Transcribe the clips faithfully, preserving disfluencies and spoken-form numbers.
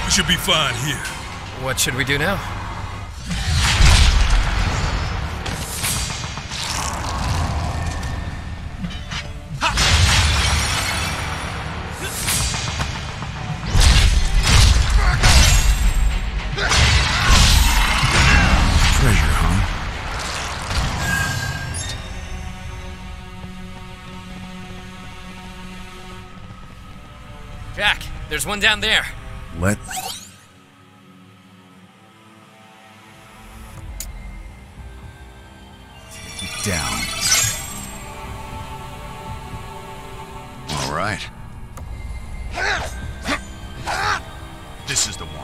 We should be fine here. What should we do now? Treasure, huh? Jack, there's one down there. Let... Take it down. All right. This is the one.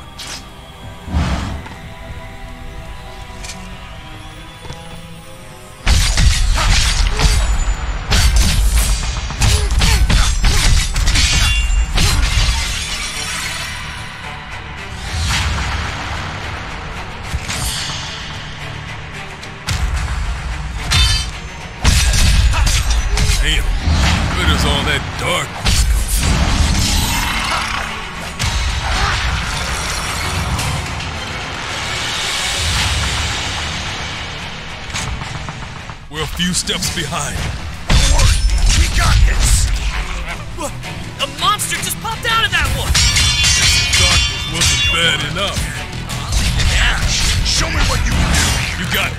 Damn, where does all that darkness come from? We're a few steps behind. Don't worry, we got this. Look, a monster just popped out of that one! Darkness wasn't bad enough. Ash, show me what you can do. You got it.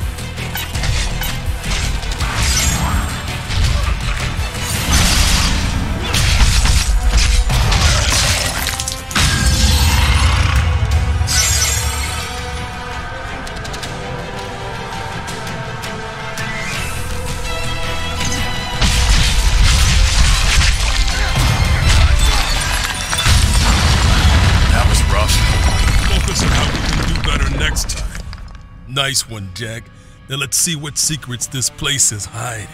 That was rough. Focus on how we can do better next time. Nice one, Jack. Now let's see what secrets this place is hiding.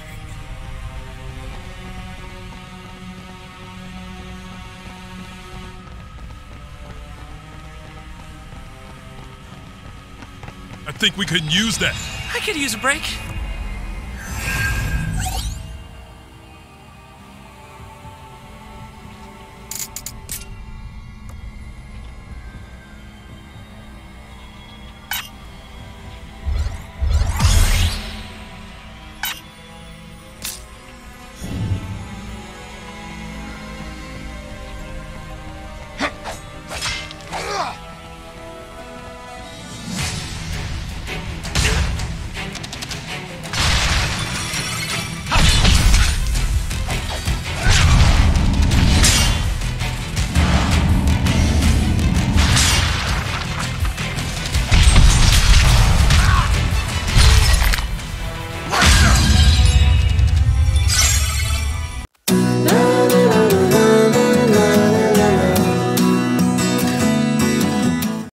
I think we can use that. I could use a break.